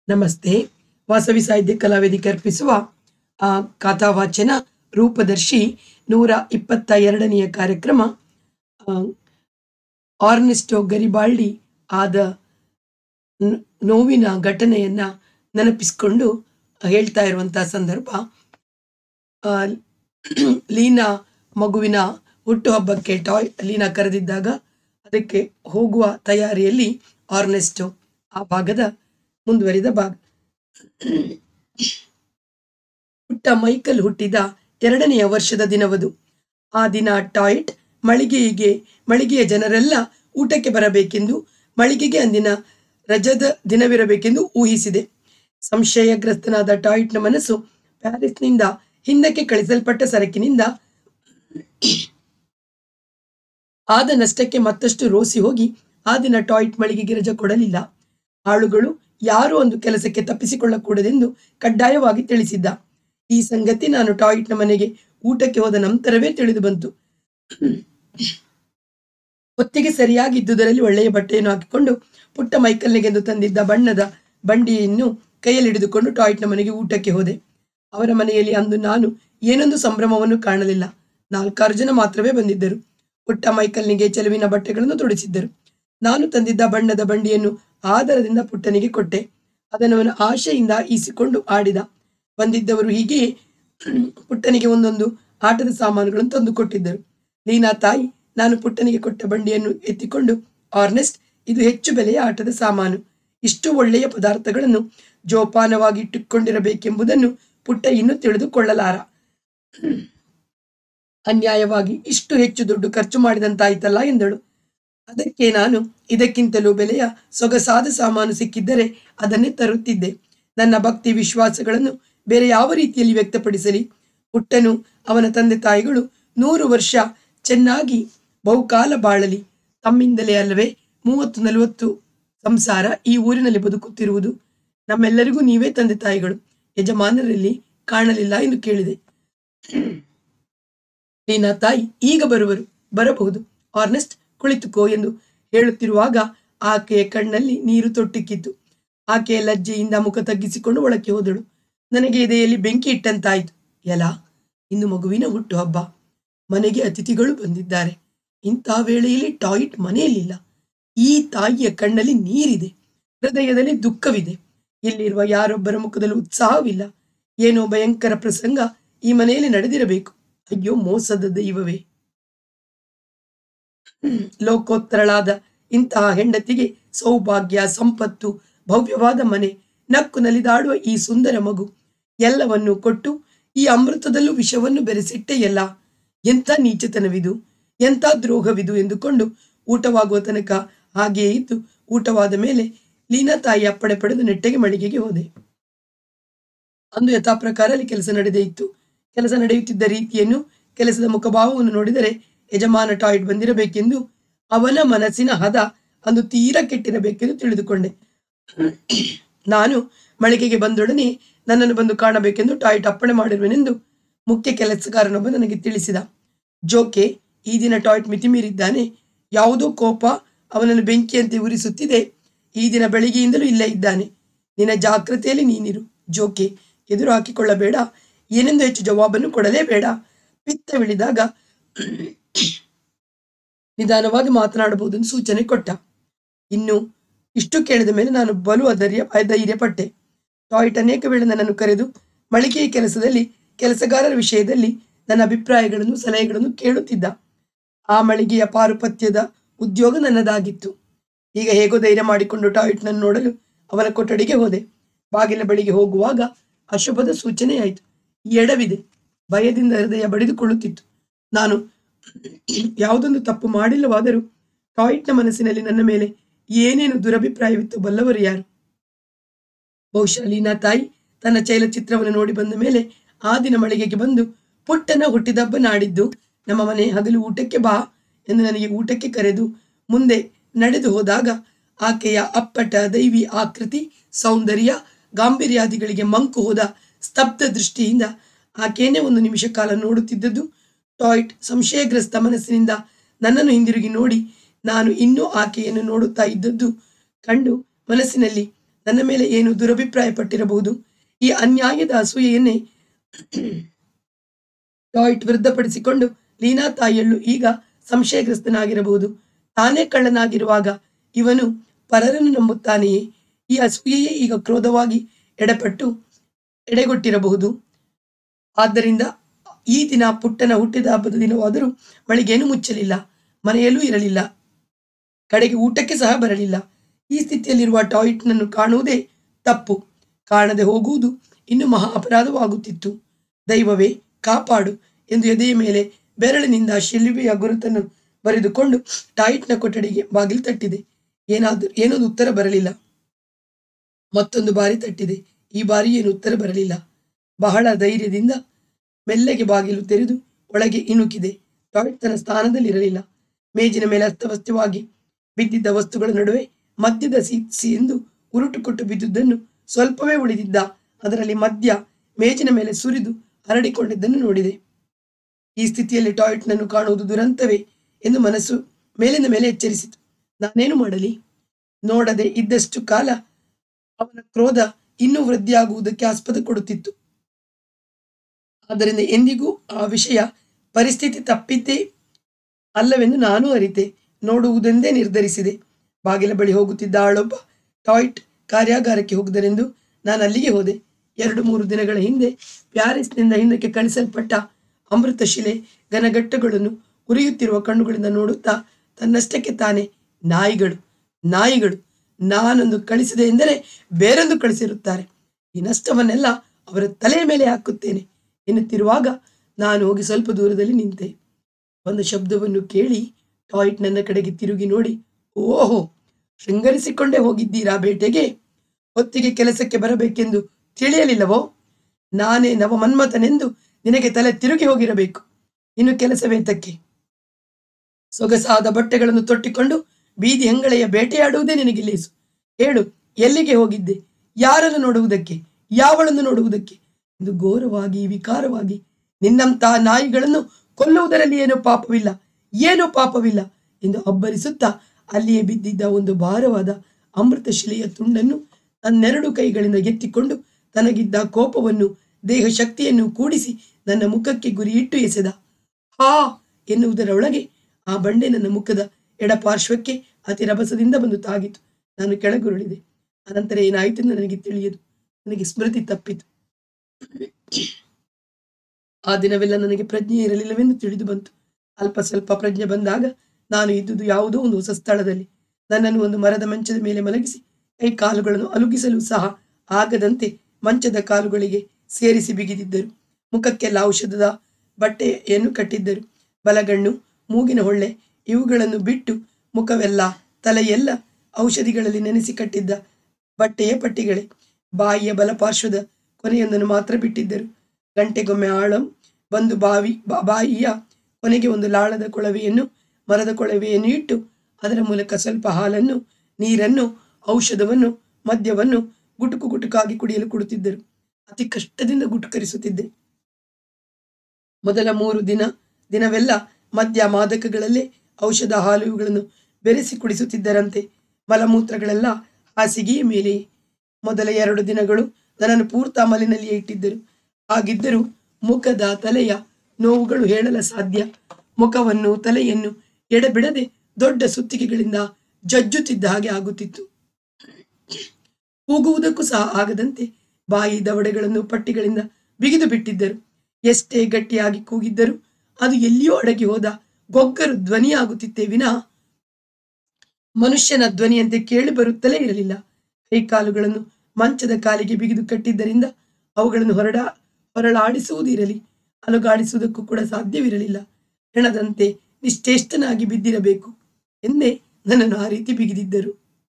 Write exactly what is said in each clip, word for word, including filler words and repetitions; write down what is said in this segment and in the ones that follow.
ನಮಸ್ತೆ. ವಾಸವಿ ಸಾಹಿತ್ಯ ಕಲಾವೇದಿಕೆ ಅರ್ಪಿಸುವ ಆ ಕಥಾವಾಚನ ರೂಪದರ್ಶಿ ನೂರ ಇಪ್ಪತ್ತ ಎರಡನೆಯ ಕಾರ್ಯಕ್ರಮ. ಆರ್ನೆಸ್ಟೋ ಗರಿಬಾಲ್ಡಿ ಆದ ನೋವಿನ ಘಟನೆಯನ್ನ ನೆನಪಿಸಿಕೊಂಡು ಹೇಳ್ತಾ ಇರುವಂತಹ ಸಂದರ್ಭ. ಲೀನಾ ಮಗುವಿನ ಹುಟ್ಟುಹಬ್ಬಕ್ಕೆ ಟಾಯ್ ಲೀನಾ ಕರೆದಿದ್ದಾಗ ಅದಕ್ಕೆ ಹೋಗುವ ತಯಾರಿಯಲ್ಲಿ ಆರ್ನೆಸ್ಟೋ. ಆ ಭಾಗದ ಮುಂದುವರಿದ ಭಾಗ. ಪುಟ್ಟ ಮೈಕಲ್ ಹುಟ್ಟಿದ ಎರಡನೆಯ ವರ್ಷದ ದಿನವದು. ಆ ದಿನ ಟಾಯ್ಟ್ ಮಳಿಗೆಗೆ ಮಳಿಗೆಯ ಜನರೆಲ್ಲ ಊಟಕ್ಕೆ ಬರಬೇಕೆಂದು, ಮಳಿಗೆಗೆ ಅಂದಿನ ರಜದ ದಿನವಿರಬೇಕೆಂದು ಊಹಿಸಿದೆ. ಸಂಶಯಗ್ರಸ್ತನಾದ ಟಾಯ್ಟ್ನ ಮನಸ್ಸು ಪ್ಯಾರಿಸ್ನಿಂದ ಹಿಂದಕ್ಕೆ ಕಳಿಸಲ್ಪಟ್ಟ ಸರಕಿನಿಂದ ಆದ ನಷ್ಟಕ್ಕೆ ಮತ್ತಷ್ಟು ರೋಸಿ ಹೋಗಿ ಆ ದಿನ ಟಾಯ್ಟ್ ಮಳಿಗೆಗೆ ರಜೆ ಕೊಡಲಿಲ್ಲ. ಆಳುಗಳು ಯಾರು ಒಂದು ಕೆಲಸಕ್ಕೆ ತಪ್ಪಿಸಿಕೊಳ್ಳಕೂಡದೆಂದು ಕಡ್ಡಾಯವಾಗಿ ತಿಳಿಸಿದ್ದ. ಈ ಸಂಗತಿ ನಾನು ಟಾಯ್ಟ್ನ ಮನೆಗೆ ಊಟಕ್ಕೆ ಹೋದ ನಂತರವೇ ತಿಳಿದು ಬಂತು. ಹೊತ್ತಿಗೆ ಸರಿಯಾಗಿದ್ದುದರಲ್ಲಿ ಒಳ್ಳೆಯ ಬಟ್ಟೆಯನ್ನು ಹಾಕಿಕೊಂಡು ಪುಟ್ಟ ಮೈಕಲ್ನಿಗೆಂದು ತಂದಿದ್ದ ಬಣ್ಣದ ಬಂಡಿಯನ್ನು ಕೈಯಲ್ಲಿ ಹಿಡಿದುಕೊಂಡು ಟಾಯ್ಟ್ನ ಮನೆಗೆ ಊಟಕ್ಕೆ ಹೋದೆ. ಅವರ ಮನೆಯಲ್ಲಿ ಅಂದು ನಾನು ಏನೊಂದು ಸಂಭ್ರಮವನ್ನು ಕಾಣಲಿಲ್ಲ. ನಾಲ್ಕಾರು ಜನ ಮಾತ್ರವೇ ಬಂದಿದ್ದರು. ಪುಟ್ಟ ಮೈಕಲ್ನಿಗೆ ಚೆಲುವಿನ ಬಟ್ಟೆಗಳನ್ನು ತೊಡಿಸಿದ್ದರು. ನಾನು ತಂದಿದ್ದ ಬಣ್ಣದ ಬಂಡಿಯನ್ನು ಆದರದಿಂದ ಪುಟ್ಟನಿಗೆ ಕೊಟ್ಟೆ. ಅದನ್ನು ಅವನ ಆಶೆಯಿಂದ ಈಸಿಕೊಂಡು ಆಡಿದ. ಬಂದಿದ್ದವರು ಹೀಗೆಯೇ ಪುಟ್ಟನಿಗೆ ಒಂದೊಂದು ಆಟದ ಸಾಮಾನುಗಳನ್ನು ತಂದು ಕೊಟ್ಟಿದ್ದರು. ಲೀನಾ ತಾಯಿ ನಾನು ಪುಟ್ಟನಿಗೆ ಕೊಟ್ಟ ಬಂಡಿಯನ್ನು ಎತ್ತಿಕೊಂಡು, ಆರ್ನೆಸ್ಟ್, ಇದು ಹೆಚ್ಚು ಬೆಲೆಯ ಆಟದ ಸಾಮಾನು. ಇಷ್ಟು ಒಳ್ಳೆಯ ಪದಾರ್ಥಗಳನ್ನು ಜೋಪಾನವಾಗಿ ಇಟ್ಟುಕೊಂಡಿರಬೇಕೆಂಬುದನ್ನು ಪುಟ್ಟ ಇನ್ನೂ ತಿಳಿದುಕೊಳ್ಳಲಾರ. ಅನ್ಯಾಯವಾಗಿ ಇಷ್ಟು ಹೆಚ್ಚು ದುಡ್ಡು ಖರ್ಚು ಮಾಡಿದಂತಾಯ್ತಲ್ಲ ಎಂದಳು. ಅದಕ್ಕೆ ನಾನು ಇದಕ್ಕಿಂತಲೂ ಬೆಲೆಯ ಸೊಗಸಾದ ಸಾಮಾನು ಸಿಕ್ಕಿದ್ದರೆ ಅದನ್ನೇ ತರುತ್ತಿದ್ದೆ. ನನ್ನ ಭಕ್ತಿ ವಿಶ್ವಾಸಗಳನ್ನು ಬೇರೆ ಯಾವ ರೀತಿಯಲ್ಲಿ ವ್ಯಕ್ತಪಡಿಸಲಿ? ಪುಟ್ಟನು ಅವನ ತಂದೆ ತಾಯಿಗಳು ನೂರು ವರ್ಷ ಚೆನ್ನಾಗಿ ಬಹುಕಾಲ ಬಾಳಲಿ. ತಮ್ಮಿಂದಲೇ ಅಲ್ಲವೇ ಮೂವತ್ತು ನಲವತ್ತು ಸಂಸಾರ ಈ ಊರಿನಲ್ಲಿ ಬದುಕುತ್ತಿರುವುದು. ನಮ್ಮೆಲ್ಲರಿಗೂ ನೀವೇ ತಂದೆ ತಾಯಿಗಳು. ಯಜಮಾನರಲ್ಲಿ ಕಾಣಲಿಲ್ಲ ಎಂದು ಕೇಳಿದೆ. ಲೀನಾ ತಾಯಿ ಈಗ ಬರುವರು, ಬರಬಹುದು. ಆರ್ನೆಸ್ಟ್, ಕುಳಿತುಕೋ ಎಂದು ಹೇಳುತ್ತಿರುವಾಗ ಆಕೆಯ ಕಣ್ಣಲ್ಲಿ ನೀರು ತೊಟ್ಟಿಕ್ಕಿತ್ತು. ಆಕೆಯ ಲಜ್ಜೆಯಿಂದ ಮುಖ ತಗ್ಗಿಸಿಕೊಂಡು ಒಳಕ್ಕೆ ಹೋದಳು. ನನಗೆ ಎದೆಯಲ್ಲಿ ಬೆಂಕಿ ಇಟ್ಟಂತಾಯಿತು. ಎಲ, ಇನ್ನು ಮಗುವಿನ ಹುಟ್ಟು ಹಬ್ಬ. ಮನೆಗೆ ಅತಿಥಿಗಳು ಬಂದಿದ್ದಾರೆ. ಇಂಥ ವೇಳೆಯಲ್ಲಿ ಟಾಯ್ಟ್ ಮನೆಯಲ್ಲಿಲ್ಲ. ಈ ತಾಯಿಯ ಕಣ್ಣಲ್ಲಿ ನೀರಿದೆ, ಹೃದಯದಲ್ಲಿ ದುಃಖವಿದೆ. ಇಲ್ಲಿರುವ ಯಾರೊಬ್ಬರ ಮುಖದಲ್ಲಿ ಉತ್ಸಾಹವಿಲ್ಲ. ಏನೋ ಭಯಂಕರ ಪ್ರಸಂಗ ಈ ಮನೆಯಲ್ಲಿ ನಡೆದಿರಬೇಕು. ಅಯ್ಯೋ ಮೋಸದ ದೈವವೇ! ಲೋಕೋತ್ತರಳಾದ ಇಂತಹ ಹೆಂಡತಿಗೆ ಸೌಭಾಗ್ಯ, ಸಂಪತ್ತು, ಭವ್ಯವಾದ ಮನೆ, ನಕ್ಕು ನಲಿದಾಡುವ ಈ ಸುಂದರ ಮಗು ಎಲ್ಲವನ್ನೂ ಕೊಟ್ಟು ಈ ಅಮೃತದಲ್ಲೂ ವಿಷವನ್ನು ಬೆರೆಸಿಟ್ಟೆಯಲ್ಲ. ಎಂಥ ನೀಚತನವಿದು, ಎಂಥ ದ್ರೋಹವಿದು ಎಂದುಕೊಂಡು ಊಟವಾಗುವ ತನಕ ಹಾಗೆಯೇ ಇದ್ದು, ಊಟವಾದ ಮೇಲೆ ಲೀನಾ ತಾಯಿ ಅಪ್ಪಣೆ ಪಡೆದು ನೆಟ್ಟಗೆ ಮಳಿಗೆಗೆ ಹೋದೆ. ಅಂದು ಯಥಾ ಪ್ರಕಾರ ಅಲ್ಲಿ ಕೆಲಸ ನಡೆದೇ ಇತ್ತು. ಕೆಲಸ ನಡೆಯುತ್ತಿದ್ದ ರೀತಿಯನ್ನು, ಕೆಲಸದ ಮುಖಭಾವವನ್ನು ನೋಡಿದರೆ ಯಜಮಾನ ಟಾಯ್ಟ್ ಬಂದಿರಬೇಕೆಂದು, ಅವನ ಮನಸ್ಸಿನ ಹದ ಅಂದು ತೀರಾ ಕೆಟ್ಟಿರಬೇಕೆಂದು ತಿಳಿದುಕೊಂಡೆ. ನಾನು ಮಳಿಗೆಗೆ ಬಂದೊಡನೆ ನನ್ನನ್ನು ಬಂದು ಕಾಣಬೇಕೆಂದು ಟಾಯ್ಟ್ ಅಪ್ಪಣೆ ಮಾಡಿರುವೆನೆಂದು ಮುಖ್ಯ ಕೆಲಸಗಾರನೊಬ್ಬ ನನಗೆ ತಿಳಿಸಿದ. ಜೋಕೆ, ಈ ದಿನ ಟಾಯ್ಟ್ ಮಿತಿಮೀರಿದ್ದಾನೆ. ಯಾವುದೋ ಕೋಪ ಅವನನ್ನು ಬೆಂಕಿಯಂತೆ ಉರಿಸುತ್ತಿದೆ. ಈ ದಿನ ಬೆಳಿಗ್ಗೆಯಿಂದಲೂ ಇಲ್ಲೇ ಇದ್ದಾನೆ. ನಿನ್ನ ಜಾಗೃತೆಯಲ್ಲಿ ನೀನಿರು ಜೋಕೆ. ಎದುರು ಹಾಕಿಕೊಳ್ಳಬೇಡ. ಏನೆಂದು ಹೆಚ್ಚು ಜವಾಬನ್ನು ಕೊಡಲೇಬೇಡ. ಪಿತ್ತವಿಳಿದಾಗ ನಿಧಾನವಾಗಿ ಮಾತನಾಡಬಹುದೆಂದು ಸೂಚನೆ ಕೊಟ್ಟ. ಇನ್ನು ಇಷ್ಟು ಕೇಳಿದ ಮೇಲೆ ನಾನು ಬಲು ಅಧೈರ್ಯ ಅಧೈರ್ಯ ಪಟ್ಟೆ. ಟಾಯ್ಟ್ ಅನೇಕ ವೇಳೆ ನನ್ನನ್ನು ಕರೆದು ಮಳಿಗೆಯ ಕೆಲಸದಲ್ಲಿ, ಕೆಲಸಗಾರರ ವಿಷಯದಲ್ಲಿ ನನ್ನ ಅಭಿಪ್ರಾಯಗಳನ್ನು, ಸಲಹೆಗಳನ್ನು ಕೇಳುತ್ತಿದ್ದ. ಆ ಮಳಿಗೆಯ ಪಾರುಪತ್ಯದ ಉದ್ಯೋಗ ನನ್ನದಾಗಿತ್ತು. ಈಗ ಹೇಗೋ ಧೈರ್ಯ ಮಾಡಿಕೊಂಡು ಟಾಯ್ಟ್ನನ್ನು ನೋಡಲು ಅವನ ಕೊಠಡಿಗೆ ಹೋದೆ. ಬಾಗಿಲ ಬಳಿಗೆ ಹೋಗುವಾಗ ಅಶುಭದ ಸೂಚನೆಯಾಯಿತು. ಎಡವಿದೆ. ಭಯದಿಂದ ಹೃದಯ ಬಡಿದುಕೊಳ್ಳುತ್ತಿತ್ತು. ನಾನು ಯಾವುದೊಂದು ತಪ್ಪು ಮಾಡಿಲ್ಲವಾದರೂ ಟಾಯ್ಟ್ನ ಮನಸ್ಸಿನಲ್ಲಿ ನನ್ನ ಮೇಲೆ ಏನೇನು ದುರಭಿಪ್ರಾಯವಿತ್ತು ಬಲ್ಲವರು ಯಾರು? ಬಹುಶಃ ಲೀನಾ ತಾಯಿ ತನ್ನ ಚೈಲಚಿತ್ರವನ್ನು ನೋಡಿ ಬಂದ ಮೇಲೆ ಆ ದಿನ ಮಳಿಗೆಗೆ ಬಂದು, ಪುಟ್ಟನ ಹುಟ್ಟಿದಬ್ಬ ನಾಡಿದ್ದು, ನಮ್ಮ ಮನೆ ಹಗಲು ಊಟಕ್ಕೆ ಬಾ ಎಂದು ನನಗೆ ಊಟಕ್ಕೆ ಕರೆದು ಮುಂದೆ ನಡೆದು ಹೋದಾಗ ಆಕೆಯ ಅಪ್ಪಟ ದೈವಿ ಆಕೃತಿ, ಸೌಂದರ್ಯ, ಗಾಂಭೀರ್ಯಾದಿಗಳಿಗೆ ಮಂಕು ಹೋದ ಸ್ತಬ್ಧ ದೃಷ್ಟಿಯಿಂದ ಆಕೆಯನ್ನೇ ಒಂದು ನಿಮಿಷ ಕಾಲ ನೋಡುತ್ತಿದ್ದದ್ದು. ಟಾಯ್ಟ್ ಸಂಶಯಗ್ರಸ್ತ ಮನಸ್ಸಿನಿಂದ ನನ್ನನ್ನು ಹಿಂದಿರುಗಿ ನೋಡಿ ನಾನು ಇನ್ನೂ ಆಕೆಯನ್ನು ನೋಡುತ್ತಾ ಇದ್ದದ್ದು ಕಂಡು ಮನಸ್ಸಿನಲ್ಲಿ ನನ್ನ ಮೇಲೆ ಏನು ದುರಭಿಪ್ರಾಯ ಪಟ್ಟಿರಬಹುದು. ಈ ಅನ್ಯಾಯದ ಅಸೂಯೆಯನ್ನೇ ಟಾಯ್ಟ್ ವೃದ್ಧಪಡಿಸಿಕೊಂಡು ಲೀನಾ ತಾಯಿಯಲ್ಲೂ ಈಗ ಸಂಶಯಗ್ರಸ್ತನಾಗಿರಬಹುದು. ತಾನೇ ಕಳ್ಳನಾಗಿರುವಾಗ ಇವನು ಪರರನ್ನು ನಂಬುತ್ತಾನೆಯೇ? ಈ ಅಸೂಯೆಯೇ ಈಗ ಕ್ರೋಧವಾಗಿ ಎಡೆಪಟ್ಟು ಎಡೆಗೊಟ್ಟಿರಬಹುದು. ಆದ್ದರಿಂದ ಈ ದಿನ ಪುಟ್ಟನ ಹುಟ್ಟಿದ ಹಬ್ಬದ ದಿನವಾದರೂ ಮಳಿಗೇನು ಮುಚ್ಚಲಿಲ್ಲ, ಮನೆಯಲ್ಲೂ ಇರಲಿಲ್ಲ, ಕಡೆಗೆ ಊಟಕ್ಕೆ ಸಹ ಬರಲಿಲ್ಲ. ಈ ಸ್ಥಿತಿಯಲ್ಲಿರುವ ಟಾಯ್ಟ್ನನ್ನು ಕಾಣುವುದೇ ತಪ್ಪು, ಕಾಣದೆ ಹೋಗುವುದು ಇನ್ನು ಮಹಾ ಅಪರಾಧವಾಗುತ್ತಿತ್ತು. ದೈವವೇ ಕಾಪಾಡು ಎಂದು ಎದೆಯ ಮೇಲೆ ಬೆರಳಿನಿಂದ ಶಿಲುಬೆಯ ಗುರುತನ್ನು ಬರೆದುಕೊಂಡು ಟಾಯ್ಟ್ನ ಕೊಠಡಿಗೆ ಬಾಗಿಲು ತಟ್ಟಿದೆ. ಏನಾದರೂ ಏನೊಂದು ಉತ್ತರ ಬರಲಿಲ್ಲ. ಮತ್ತೊಂದು ಬಾರಿ ತಟ್ಟಿದೆ. ಈ ಬಾರಿ ಏನು ಉತ್ತರ ಬರಲಿಲ್ಲ. ಬಹಳ ಧೈರ್ಯದಿಂದ ಮೆಲ್ಲಗೆ ಬಾಗಿಲು ತೆರೆದು ಒಳಗೆ ಇಣುಕಿದೆ. ಟಾಯ್ಟ್ ತನ್ನ ಸ್ಥಾನದಲ್ಲಿರಲಿಲ್ಲ. ಮೇಜಿನ ಮೇಲೆ ಅಸ್ತವ್ಯಸ್ತವಾಗಿ ಬಿದ್ದಿದ್ದ ವಸ್ತುಗಳ ನಡುವೆ ಮದ್ಯದ ಸೀಸಿ ಎಂದು ಉರುಟು ಕೊಟ್ಟು ಬಿದ್ದುದನ್ನು ಸ್ವಲ್ಪವೇ ಉಳಿದಿದ್ದ ಅದರಲ್ಲಿ ಮದ್ಯ ಮೇಜಿನ ಮೇಲೆ ಸುರಿದು ಹರಡಿಕೊಂಡಿದ್ದನ್ನು ನೋಡಿದೆ. ಈ ಸ್ಥಿತಿಯಲ್ಲಿ ಟಾಯ್ಟ್ನನ್ನು ಕಾಣುವುದು ದುರಂತವೇ ಎಂದು ಮನಸ್ಸು ಮೇಲಿನ ಮೇಲೆ ಎಚ್ಚರಿಸಿತು. ನಾನೇನು ಮಾಡಲಿ? ನೋಡದೆ ಇದ್ದಷ್ಟು ಕಾಲ ಅವನ ಕ್ರೋಧ ಇನ್ನೂ ವೃದ್ಧಿಯಾಗುವುದಕ್ಕೆ ಆಸ್ಪದ ಕೊಡುತ್ತಿತ್ತು. ಆದ್ದರಿಂದ ಎಂದಿಗೂ ಆ ವಿಷಯ ಪರಿಸ್ಥಿತಿ ತಪ್ಪಿದ್ದೇ ಅಲ್ಲವೆಂದು ನಾನು ಅರಿತೆ. ನೋಡುವುದೆಂದೇ ನಿರ್ಧರಿಸಿದೆ. ಬಾಗಿಲ ಬಳಿ ಹೋಗುತ್ತಿದ್ದ ಆಳೊಬ್ಬ ಟಾಯ್ಟ್ ಕಾರ್ಯಾಗಾರಕ್ಕೆ ಹೋಗುದರೆಂದು ನಾನು ಅಲ್ಲಿಗೆ ಹೋದೆ. ಎರಡು ಮೂರು ದಿನಗಳ ಹಿಂದೆ ಪ್ಯಾರಿಸ್ನಿಂದ ಹಿಂದಕ್ಕೆ ಕಳಿಸಲ್ಪಟ್ಟ ಅಮೃತಶಿಲೆ ಘನಘಟ್ಟಗಳನ್ನು ಉರಿಯುತ್ತಿರುವ ಕಣ್ಣುಗಳಿಂದ ನೋಡುತ್ತಾ ತನ್ನಷ್ಟಕ್ಕೆ ತಾನೇ ನಾಯಿಗಳು ನಾಯಿಗಳು ನಾನೊಂದು ಕಳಿಸಿದೆ ಎಂದರೆ ಬೇರೊಂದು ಕಳಿಸಿರುತ್ತಾರೆ, ಈ ನಷ್ಟವನ್ನೆಲ್ಲ ಅವರ ತಲೆಯ ಮೇಲೆ ಹಾಕುತ್ತೇನೆ ಎನ್ನುತ್ತಿರುವಾಗ ನಾನು ಹೋಗಿ ಸ್ವಲ್ಪ ದೂರದಲ್ಲಿ ನಿಂತೆ. ಒಂದು ಶಬ್ದವನ್ನು ಕೇಳಿ ಟಾಯ್ಟ್ ನನ್ನ ಕಡೆಗೆ ತಿರುಗಿ ನೋಡಿ, ಓಹೋ, ಶೃಂಗರಿಸಿಕೊಂಡೇ ಹೋಗಿದ್ದೀರಾ ಬೇಟೆಗೆ? ಹೊತ್ತಿಗೆ ಕೆಲಸಕ್ಕೆ ಬರಬೇಕೆಂದು ತಿಳಿಯಲಿಲ್ಲವೋ? ನಾನೇ ನವಮನ್ಮಥನೆಂದು ನಿನಗೆ ತಲೆ ತಿರುಗಿ ಹೋಗಿರಬೇಕು. ಇನ್ನು ಕೆಲಸವೇತಕ್ಕೆ? ಸೊಗಸಾದ ಬಟ್ಟೆಗಳನ್ನು ತೊಟ್ಟಿಕೊಂಡು ಬೀದಿ ಹೆಂಗಳೆಯ ಬೇಟೆಯಾಡುವುದೇ ನಿನಗೆ ಲೇಸು. ಹೇಳು, ಎಲ್ಲಿಗೆ ಹೋಗಿದ್ದೆ? ಯಾರನ್ನು ನೋಡುವುದಕ್ಕೆ? ಯಾವಳನ್ನು ನೋಡುವುದಕ್ಕೆ? ಎಂದು ಘೋರವಾಗಿ ವಿಕಾರವಾಗಿ, ನಿನ್ನಂತ ನಾಯಿಗಳನ್ನು ಕೊಲ್ಲುವುದರಲ್ಲಿ ಏನೂ ಪಾಪವಿಲ್ಲ, ಏನೂ ಪಾಪವಿಲ್ಲ ಎಂದು ಅಬ್ಬರಿಸುತ್ತಾ ಅಲ್ಲಿಯೇ ಬಿದ್ದಿದ್ದ ಒಂದು ಭಾರವಾದ ಅಮೃತ ಶಿಲೆಯ ತುಂಡನ್ನು ತನ್ನೆರಡು ಕೈಗಳಿಂದ ಎತ್ತಿಕೊಂಡು ತನಗಿದ್ದ ಕೋಪವನ್ನು ದೇಹ ಶಕ್ತಿಯನ್ನು ಕೂಡಿಸಿ ನನ್ನ ಮುಖಕ್ಕೆ ಗುರಿಯಿಟ್ಟು ಎಸೆದ. ಹಾ ಎನ್ನುವುದರೊಳಗೆ ಆ ಬಂಡೆ ನನ್ನ ಮುಖದ ಎಡಪಾರ್ಶ್ವಕ್ಕೆ ಅತಿ ರಭಸದಿಂದ ಬಂದು ತಾಗಿತು. ನಾನು ಕೆಳಗುರುಳಿದೆ. ಅನಂತರ ಏನಾಯಿತು ನನಗೆ ತಿಳಿಯದು. ನನಗೆ ಸ್ಮೃತಿ ತಪ್ಪಿತು. ಆ ದಿನವೆಲ್ಲ ನನಗೆ ಪ್ರಜ್ಞೆ ಇರಲಿಲ್ಲವೆಂದು ತಿಳಿದು ಬಂತು. ಅಲ್ಪ ಸ್ವಲ್ಪ ಪ್ರಜ್ಞೆ ಬಂದಾಗ ನಾನು ಇದ್ದುದು ಯಾವುದೋ ಒಂದು ಹೊಸ ಸ್ಥಳದಲ್ಲಿ. ನನ್ನನ್ನು ಒಂದು ಮರದ ಮಂಚದ ಮೇಲೆ ಮಲಗಿಸಿ ಕೈ ಕಾಲುಗಳನ್ನು ಅಲುಗಿಸಲು ಸಹ ಆಗದಂತೆ ಮಂಚದ ಕಾಲುಗಳಿಗೆ ಸೇರಿಸಿ ಬಿಗಿದಿದ್ದರು. ಮುಖಕ್ಕೆಲ್ಲ ಔಷಧದ ಬಟ್ಟೆಯನ್ನು ಕಟ್ಟಿದ್ದರು. ಬಲಗಣ್ಣು, ಮೂಗಿನ ಹೊಳ್ಳೆ ಇವುಗಳನ್ನು ಬಿಟ್ಟು ಮುಖವೆಲ್ಲ ತಲೆಯೆಲ್ಲ ಔಷಧಿಗಳಲ್ಲಿ ನೆನೆಸಿ ಕಟ್ಟಿದ್ದ ಬಟ್ಟೆಯ ಪಟ್ಟಿಗಳೇ. ಬಾಯಿಯ ಬಲಪಾರ್ಶ್ವದ ಕೊನೆಯೊಂದನ್ನು ಮಾತ್ರ ಬಿಟ್ಟಿದ್ದರು. ಗಂಟೆಗೊಮ್ಮೆ ಆಳಂ ಬಂದು ಬಾವಿ ಬಾಯಿಯ ಕೊನೆಗೆ ಒಂದು ಲಾಳದ ಕೊಳವೆಯನ್ನು ಮರದ ಕೊಳವೆಯನ್ನು ಇಟ್ಟು ಅದರ ಮೂಲಕ ಸ್ವಲ್ಪ ಹಾಲನ್ನು, ನೀರನ್ನು, ಔಷಧವನ್ನು, ಮದ್ಯವನ್ನು ಗುಟುಕು ಗುಟುಕಾಗಿ ಕುಡಿಯಲು ಕೊಡುತ್ತಿದ್ದರು. ಅತಿ ಕಷ್ಟದಿಂದ ಗುಟುಕರಿಸುತ್ತಿದ್ದೆ. ಮೊದಲ ಮೂರು ದಿನ ದಿನವೆಲ್ಲ ಮದ್ಯ ಮಾದಕಗಳಲ್ಲೇ ಔಷಧ, ಹಾಲು ಇವುಗಳನ್ನು ಬೆರೆಸಿ ಕುಡಿಸುತ್ತಿದ್ದರಂತೆ. ಮಲಮೂತ್ರಗಳೆಲ್ಲ ಹಾಸಿಗೆಯ ಮೇಲೆಯೇ. ಮೊದಲ ಎರಡು ದಿನಗಳು ನನ್ನನ್ನು ಪೂರ್ತ ಅಮಲಿನಲ್ಲಿಯೇ ಇಟ್ಟಿದ್ದರು. ಹಾಗಿದ್ದರೂ ಮುಖದ ತಲೆಯ ನೋವುಗಳು ಹೇಳಲ ಸಾಧ್ಯ. ಮುಖವನ್ನು ತಲೆಯನ್ನು ಎಡೆಬಿಡದೆ ದೊಡ್ಡ ಸುತ್ತಿಗೆಗಳಿಂದ ಜಜ್ಜುತ್ತಿದ್ದ ಹಾಗೆ ಆಗುತ್ತಿತ್ತು. ಕೂಗುವುದಕ್ಕೂ ಸಹ ಆಗದಂತೆ ಬಾಯಿ ದವಡೆಗಳನ್ನು ಪಟ್ಟಿಗಳಿಂದ ಬಿಗಿದು ಬಿಟ್ಟಿದ್ದರು. ಎಷ್ಟೇ ಗಟ್ಟಿಯಾಗಿ ಕೂಗಿದ್ದರೂ ಅದು ಎಲ್ಲಿಯೋ ಅಡಗಿ ಹೋದ ಗೊಗ್ಗರು ಧ್ವನಿಯಾಗುತ್ತಿತ್ತೇ ವಿನಃ ಮನುಷ್ಯನ ಧ್ವನಿಯಂತೆ ಕೇಳಿ ಬರುತ್ತಲೇ ಇರಲಿಲ್ಲ. ಕೈಕಾಲುಗಳನ್ನು ಮಂಚದ ಕಾಲಿಗೆ ಬಿಗಿದು ಕಟ್ಟಿದ್ದರಿಂದ ಅವುಗಳನ್ನು ಹೊರಡ ಹೊರಳಾಡಿಸುವುದಿರಲಿ, ಅಲುಗಾಡಿಸುವುದಕ್ಕೂ ಕೂಡ ಸಾಧ್ಯವಿರಲಿಲ್ಲ. ಹೆಣದಂತೆ ನಿಶ್ಚೇಷ್ಟನಾಗಿ ಬಿದ್ದಿರಬೇಕು ಎಂದೇ ನನ್ನನ್ನು ಆ ರೀತಿ ಬಿಗಿದಿದ್ದರು.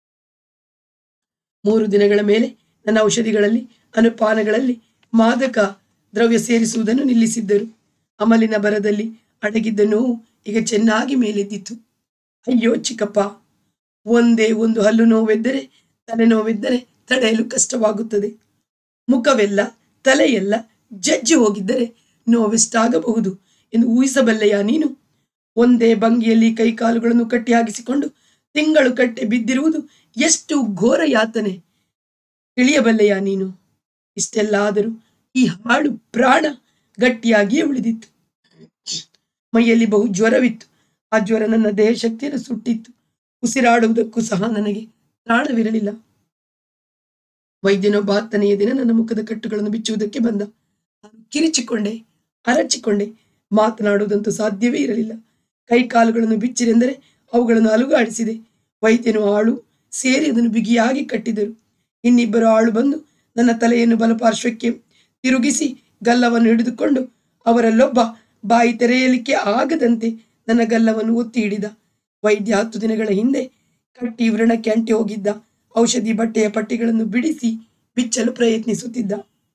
ಮೂರು ದಿನಗಳ ಮೇಲೆ ನನ್ನ ಔಷಧಿಗಳಲ್ಲಿ, ಅನುಪಾನಗಳಲ್ಲಿ ಮಾದಕ ದ್ರವ್ಯ ಸೇರಿಸುವುದನ್ನು ನಿಲ್ಲಿಸಿದ್ದರು. ಅಮಲಿನ ಬರದಲ್ಲಿ ಅಡಗಿದ್ದ ನೋವು ಈಗ ಚೆನ್ನಾಗಿ ಮೇಲೆದ್ದಿತು. ಅಯ್ಯೋ ಚಿಕ್ಕಪ್ಪ, ಒಂದೇ ಒಂದು ಹಲ್ಲು ನೋವೆದ್ದರೆ, ತಲೆನೋವೆದ್ದರೆ ತಡೆಯಲು ಕಷ್ಟವಾಗುತ್ತದೆ. ಮುಖವೆಲ್ಲ ತಲೆಯೆಲ್ಲ ಜಜ್ಜಿ ಹೋಗಿದ್ದರೆ ನೋವೆಷ್ಟಾಗಬಹುದು ಎಂದು ಊಹಿಸಬಲ್ಲೆಯಾ ನೀನು? ಒಂದೇ ಭಂಗಿಯಲ್ಲಿ ಕೈಕಾಲುಗಳನ್ನು ಕಟ್ಟಿ ಹಾಕಿಸಿಕೊಂಡು ತಿಂಗಳು ಕಟ್ಟೆ ಬಿದ್ದಿರುವುದು ಎಷ್ಟು ಘೋರ ಯಾತನೆ. ತಿಳಿಯಬಲ್ಲೆಯ ನೀನು? ಇಷ್ಟೆಲ್ಲ ಆದರೂ ಈ ಹಾಳು ಪ್ರಾಣ ಗಟ್ಟಿಯಾಗಿಯೇ ಉಳಿದಿತ್ತು. ಮೈಯಲ್ಲಿ ಬಹು ಜ್ವರವಿತ್ತು. ಆ ಜ್ವರ ನನ್ನ ದೇಹ ಶಕ್ತಿಯನ್ನು ಸುಟ್ಟಿತ್ತು. ಉಸಿರಾಡುವುದಕ್ಕೂ ಸಹ ನನಗೆ ಪ್ರಾಣವಿರಲಿಲ್ಲ. ವೈದ್ಯನೊಬ್ಬ ಹತ್ತನೆಯ ದಿನ ನನ್ನ ಮುಖದ ಕಟ್ಟುಗಳನ್ನು ಬಿಚ್ಚುವುದಕ್ಕೆ ಬಂದ. ನಾನು ಕಿರಿಚಿಕೊಂಡೆ, ಅರಚಿಕೊಂಡೆ. ಮಾತನಾಡುವುದಂತೂ ಸಾಧ್ಯವೇ ಇರಲಿಲ್ಲ. ಕೈ ಕಾಲುಗಳನ್ನು ಬಿಚ್ಚಿರೆಂದರೆ ಅವುಗಳನ್ನು ಅಲುಗಾಡಿಸಿದೆ. ವೈದ್ಯನು ಆಳು ಸೇರಿ ಅದನ್ನು ಬಿಗಿಯಾಗಿ ಕಟ್ಟಿದರು. ಇನ್ನಿಬ್ಬರು ಆಳು ಬಂದು ನನ್ನ ತಲೆಯನ್ನು ಬಲಪಾರ್ಶ್ವಕ್ಕೆ ತಿರುಗಿಸಿ ಗಲ್ಲವನ್ನು ಹಿಡಿದುಕೊಂಡು ಅವರಲ್ಲೊಬ್ಬ ಬಾಯಿ ತೆರೆಯಲಿಕ್ಕೆ ಆಗದಂತೆ ನನ್ನ ಗಲ್ಲವನ್ನು ಒತ್ತಿ ಹಿಡಿದ. ವೈದ್ಯ ಹತ್ತು ದಿನಗಳ ಹಿಂದೆ ಕಟ್ಟಿ ವ್ರಣಕ್ಕೆ ಅಂಟಿ ಹೋಗಿದ್ದ ಔಷಧಿ ಬಟ್ಟೆಯ ಪಟ್ಟಿಗಳನ್ನು ಬಿಡಿಸಿ ಬಿಚ್ಚಲು ಪ್ರಯತ್ನಿಸುತ್ತಿದ್ದ.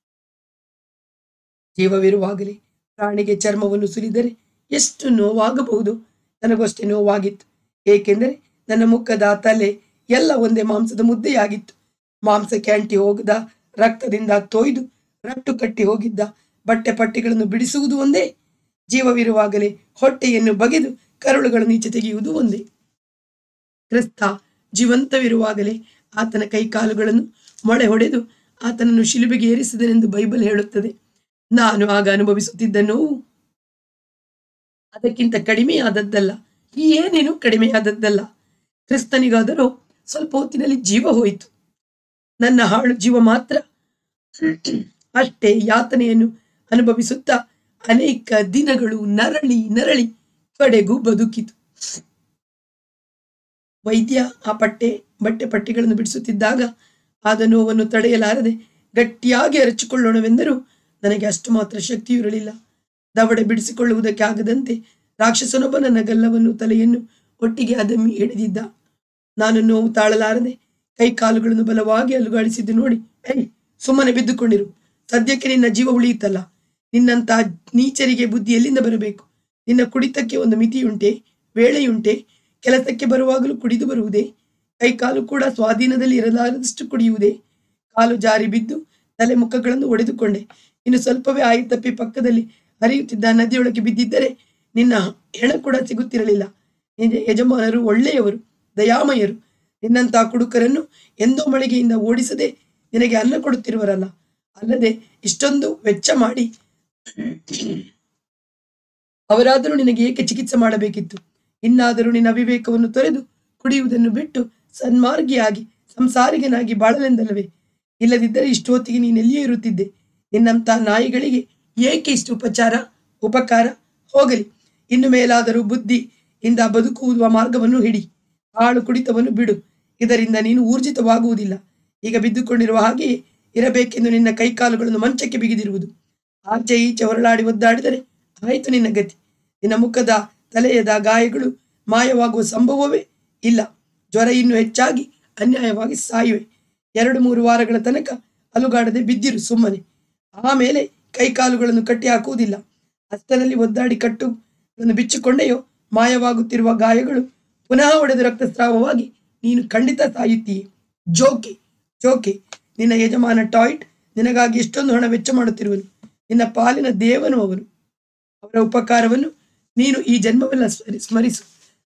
ಜೀವವಿರುವಾಗಲೇ ಪ್ರಾಣಿಗೆ ಚರ್ಮವನ್ನು ಸುಲಿದರೆ ಎಷ್ಟು ನೋವಾಗಬಹುದು? ನನಗಷ್ಟೇ ನೋವಾಗಿತ್ತು. ಏಕೆಂದರೆ ನನ್ನ ಮುಖದ ತಲೆ ಎಲ್ಲ ಒಂದೇ ಮಾಂಸದ ಮುದ್ದೆಯಾಗಿತ್ತು. ಮಾಂಸಕ್ಕೆ ಅಂಟಿ ಹೋಗದ ರಕ್ತದಿಂದ ತೊಯ್ದು ರಟ್ಟು ಕಟ್ಟಿ ಹೋಗಿದ್ದ ಬಟ್ಟೆ ಪಟ್ಟಿಗಳನ್ನು ಬಿಡಿಸುವುದು ಒಂದೇ, ಜೀವವಿರುವಾಗಲೇ ಹೊಟ್ಟೆಯನ್ನು ಬಗೆದು ಕರುಳುಗಳನ್ನು ಈಚೆ ತೆಗೆಯುವುದು ಒಂದೇ. ಕ್ರಿಸ್ತ ಜೀವಂತವಿರುವಾಗಲೇ ಆತನ ಕೈ ಕಾಲುಗಳನ್ನು ಮೊಳೆ ಹೊಡೆದು ಆತನನ್ನು ಶಿಲುಬೆಗೆ ಏರಿಸಿದನೆಂದು ಬೈಬಲ್ ಹೇಳುತ್ತದೆ. ನಾನು ಆಗ ಅನುಭವಿಸುತ್ತಿದ್ದ ನೋವು ಅದಕ್ಕಿಂತ ಕಡಿಮೆಯಾದದ್ದಲ್ಲ, ಏನೇನು ಕಡಿಮೆಯಾದದ್ದಲ್ಲ. ಕ್ರಿಸ್ತನಿಗಾದರೂ ಸ್ವಲ್ಪ ಹೊತ್ತಿನಲ್ಲಿ ಜೀವ ಹೋಯಿತು. ನನ್ನ ಹಾಳು ಜೀವ ಮಾತ್ರ ಅಷ್ಟೇ ಯಾತನೆಯನ್ನು ಅನುಭವಿಸುತ್ತಾ ಅನೇಕ ದಿನಗಳು ನರಳಿ ನರಳಿ ಕಡೆಗೂ ಬದುಕಿತು. ವೈದ್ಯ ಆ ಪಟ್ಟೆ ಬಟ್ಟೆ ಪಟ್ಟಿಗಳನ್ನು ಬಿಡಿಸುತ್ತಿದ್ದಾಗ ಆದ ನೋವನ್ನು ತಡೆಯಲಾರದೆ ಗಟ್ಟಿಯಾಗಿ ಅರಚಿಕೊಳ್ಳೋಣವೆಂದರೂ ನನಗೆ ಅಷ್ಟು ಮಾತ್ರ ಶಕ್ತಿಯೂ ಇರಲಿಲ್ಲ. ದವಡೆ ಬಿಡಿಸಿಕೊಳ್ಳುವುದಕ್ಕೆ ಆಗದಂತೆ ರಾಕ್ಷಸನೊಬ್ಬ ನನ್ನ ಗಲ್ಲವನ್ನು ತಲೆಯನ್ನು ಒಟ್ಟಿಗೆ ಅದಮ್ಮಿ ಹಿಡಿದಿದ್ದ. ನಾನು ನೋವು ತಾಳಲಾರದೆ ಕೈ ಕಾಲುಗಳನ್ನು ಬಲವಾಗಿ ಅಲುಗಾಡಿಸಿದ್ದು ನೋಡಿ, ಏಯ್ ಸುಮ್ಮನೆ ಬಿದ್ದುಕೊಂಡಿರು, ಸದ್ಯಕ್ಕೆ ನಿನ್ನ ಜೀವ ಉಳಿಯುತ್ತಲ್ಲ. ನಿನ್ನಂತಹ ನೀಚರಿಗೆ ಬುದ್ಧಿ ಎಲ್ಲಿಂದ ಬರಬೇಕು? ನಿನ್ನ ಕುಡಿತಕ್ಕೆ ಒಂದು ಮಿತಿಯುಂಟೆ, ವೇಳೆಯುಂಟೆ? ಕೆಲಸಕ್ಕೆ ಬರುವಾಗಲೂ ಕುಡಿದು ಬರುವುದೇ? ಕೈ ಕಾಲು ಕೂಡ ಸ್ವಾಧೀನದಲ್ಲಿ ಇರಲಾರದಷ್ಟು ಕುಡಿಯುವುದೇ? ಕಾಲು ಜಾರಿ ಬಿದ್ದು ತಲೆ ಮುಖಗಳನ್ನು ಒಡೆದುಕೊಂಡೆ. ಇನ್ನು ಸ್ವಲ್ಪವೇ ಆಯಿ ತಪ್ಪಿ ಪಕ್ಕದಲ್ಲಿ ಹರಿಯುತ್ತಿದ್ದ ನದಿಯೊಳಗೆ ಬಿದ್ದಿದ್ದರೆ ನಿನ್ನ ಹೆಣ ಕೂಡ ಸಿಗುತ್ತಿರಲಿಲ್ಲ. ನಿನ್ನ ಯಜಮಾನರು ಒಳ್ಳೆಯವರು, ದಯಾಮಯರು. ನಿನ್ನಂತಹ ಕುಡುಕರನ್ನು ಎಂದೋ ಮಳಿಗೆಯಿಂದ ಓಡಿಸದೆ ನಿನಗೆ ಅನ್ನ ಕೊಡುತ್ತಿರುವರಲ್ಲ. ಅಲ್ಲದೆ ಇಷ್ಟೊಂದು ವೆಚ್ಚ ಮಾಡಿ ಅವರಾದರೂ ನಿನಗೆ ಏಕೆ ಚಿಕಿತ್ಸೆ ಮಾಡಬೇಕಿತ್ತು? ಇನ್ನಾದರೂ ನಿನ್ನ ಅವಿವೇಕವನ್ನು ತೊರೆದು ಕುಡಿಯುವುದನ್ನು ಬಿಟ್ಟು ಸನ್ಮಾರ್ಗಿಯಾಗಿ ಸಂಸಾರಿಗನಾಗಿ ಬಾಳಲೆಂದಲ್ಲವೇ? ಇಲ್ಲದಿದ್ದರೆ ಇಷ್ಟೊತ್ತಿಗೆ ನೀನೆಲ್ಲಿಯೇ ಇರುತ್ತಿದ್ದೆ. ನಿನ್ನಂತಹ ನಾಯಿಗಳಿಗೆ ಏಕೆ ಇಷ್ಟು ಉಪಚಾರ ಉಪಕಾರ? ಹೋಗಲಿ, ಇನ್ನು ಮೇಲಾದರೂ ಬುದ್ಧಿಯಿಂದ ಬದುಕುವ ಮಾರ್ಗವನ್ನು ಹಿಡಿ. ಹಾಳು ಕುಡಿತವನ್ನು ಬಿಡು. ಇದರಿಂದ ನೀನು ಊರ್ಜಿತವಾಗುವುದಿಲ್ಲ. ಈಗ ಬಿದ್ದುಕೊಂಡಿರುವ ಹಾಗೆಯೇ ಇರಬೇಕೆಂದು ನಿನ್ನ ಕೈಕಾಲುಗಳನ್ನು ಮಂಚಕ್ಕೆ ಬಿಗಿದಿರುವುದು. ಆಚೆ ಈಚೆ ಹೊರಳಾಡಿ ಒದ್ದಾಡಿದರೆ ಆಯಿತು ನಿನ್ನ ಗತಿ. ನಿನ್ನ ಮುಖದ ತಲೆಯದ ಗಾಯಗಳು ಮಾಯವಾಗುವ ಸಂಭವವೇ ಇಲ್ಲ. ಜ್ವರ ಇನ್ನೂ ಹೆಚ್ಚಾಗಿ ಅನ್ಯಾಯವಾಗಿ ಸಾಯುವೆ. ಎರಡು ಮೂರು ವಾರಗಳ ತನಕ ಅಲುಗಾಡದೆ ಬಿದ್ದಿರು ಸುಮ್ಮನೆ. ಆಮೇಲೆ ಕೈಕಾಲುಗಳನ್ನು ಕಟ್ಟಿ ಹಾಕುವುದಿಲ್ಲ. ಹಸ್ತದಲ್ಲಿ ಒದ್ದಾಡಿ ಕಟ್ಟುಗಳನ್ನು ಬಿಚ್ಚಿಕೊಂಡೆಯೋ ಮಾಯವಾಗುತ್ತಿರುವ ಗಾಯಗಳು ಪುನಃ ಒಡೆದು ರಕ್ತಸ್ರಾವವಾಗಿ ನೀನು ಖಂಡಿತ ಸಾಯುತ್ತೀಯೆ. ಜೋಕೆ ಜೋಕೆ ನಿನ್ನ ಯಜಮಾನ ಟಾಯ್ಟ್ ನಿನಗಾಗಿ ಎಷ್ಟೊಂದು ಹಣ ವೆಚ್ಚ ಮಾಡುತ್ತಿರುವನು. ನಿನ್ನ ಪಾಲಿನ ದೇವನು ಅವನು. ಅವರ ಉಪಕಾರವನ್ನು ನೀನು ಈ ಜನ್ಮವೆಲ್ಲ ಸ್ಮರಿಸು.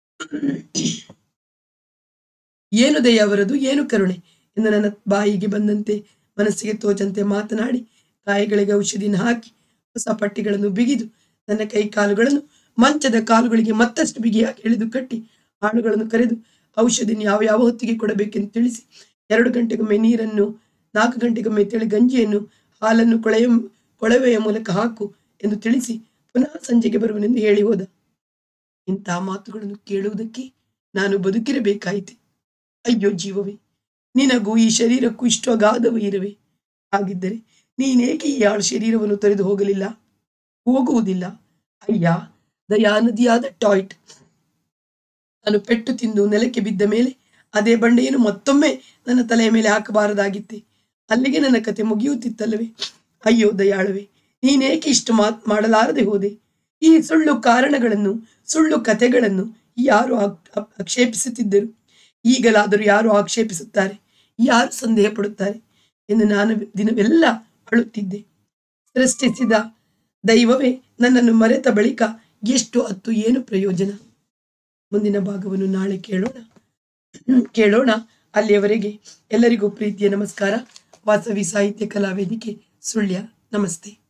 ಏನು ದಯ ಅವರದು, ಏನು ಕರುಣೆ ಎಂದು ನನ್ನ ಬಾಯಿಗೆ ಬಂದಂತೆ ಮನಸ್ಸಿಗೆ ತೋಚಂತೆ ಮಾತನಾಡಿ ಗಾಯಗಳಿಗೆ ಔಷಧಿಯನ್ನು ಹಾಕಿ ಹೊಸ ಪಟ್ಟಿಗಳನ್ನು ಬಿಗಿದು ನನ್ನ ಕೈ ಕಾಲುಗಳನ್ನು ಮಂಚದ ಕಾಲುಗಳಿಗೆ ಮತ್ತಷ್ಟು ಬಿಗಿಯಾಗಿ ಎಳೆದು ಕಟ್ಟಿ ಆಳುಗಳನ್ನು ಕರೆದು ಔಷಧಿಯನ್ನು ಯಾವ ಯಾವ ಹೊತ್ತಿಗೆ ಕೊಡಬೇಕೆಂದು ತಿಳಿಸಿ ಎರಡು ಗಂಟೆಗೊಮ್ಮೆ ನೀರನ್ನು, ನಾಲ್ಕು ಗಂಟೆಗೊಮ್ಮೆ ತಿಳಿ ಗಂಜಿಯನ್ನು, ಹಾಲನ್ನು ಕೊಳೆಯ ಕೊಳವೆಯ ಮೂಲಕ ಹಾಕು ಎಂದು ತಿಳಿಸಿ ಪುನಃ ಸಂಜೆಗೆ ಬರುವನೆಂದು ಹೇಳಿ ಹೋದ. ಇಂತಹ ಮಾತುಗಳನ್ನು ಕೇಳುವುದಕ್ಕೆ ನಾನು ಬದುಕಿರಬೇಕಾಯಿತೆ. ಅಯ್ಯೋ ಜೀವವೇ, ನಿನಗೂ ಈ ಶರೀರಕ್ಕೂ ಇಷ್ಟು ಅಗಾಧವೇ ಇರವೆ? ಹಾಗಿದ್ದರೆ ನೀನೇಕೆ ಈ ಆಳು ಶರೀರವನ್ನು ತೊರೆದು ಹೋಗಲಿಲ್ಲ? ಹೋಗುವುದಿಲ್ಲ. ಅಯ್ಯ ದಯಾನದಿಯಾದ ಟಾಯ್ಟ್, ನಾನು ಪೆಟ್ಟು ತಿಂದು ನೆಲಕ್ಕೆ ಬಿದ್ದ ಮೇಲೆ ಅದೇ ಬಂಡೆಯನ್ನು ಮತ್ತೊಮ್ಮೆ ನನ್ನ ತಲೆಯ ಮೇಲೆ ಹಾಕಬಾರದಾಗಿತ್ತೆ. ಅಲ್ಲಿಗೆ ನನ್ನ ಕತೆ ಮುಗಿಯುತ್ತಿತ್ತಲ್ಲವೇ? ಅಯ್ಯೋ ದಯಾಳವೇ, ನೀನೇಕೆ ಇಷ್ಟು ಮಾತ್ ಮಾಡಲಾರದೆ ಹೋದೆ? ಈ ಸುಳ್ಳು ಕಾರಣಗಳನ್ನು, ಸುಳ್ಳು ಕಥೆಗಳನ್ನು ಯಾರು ಆಕ್ಷೇಪಿಸುತ್ತಿದ್ದರು? ಈಗಲಾದರೂ ಯಾರು ಆಕ್ಷೇಪಿಸುತ್ತಾರೆ? ಯಾರು ಸಂದೇಹ ಪಡುತ್ತಾರೆ ಎಂದು ನಾನು ದಿನವೆಲ್ಲ ಅಳುತ್ತಿದ್ದೆ. ಸೃಷ್ಟಿಸಿದ ದೈವವೇ ನನ್ನನ್ನು ಮರೆತ ಬಳಿಕ ಎಷ್ಟು ಹೊತ್ತು ಏನು ಪ್ರಯೋಜನ? ಮುಂದಿನ ಭಾಗವನ್ನು ನಾಳೆ ಕೇಳೋಣ ಕೇಳೋಣ ಅಲ್ಲಿಯವರೆಗೆ ಎಲ್ಲರಿಗೂ ಪ್ರೀತಿಯ ನಮಸ್ಕಾರ. ವಾಸವಿ ಸಾಹಿತ್ಯ ಕಲಾ ವೇದಿಕೆ ಸುಳ್ಯ. ನಮಸ್ತೆ.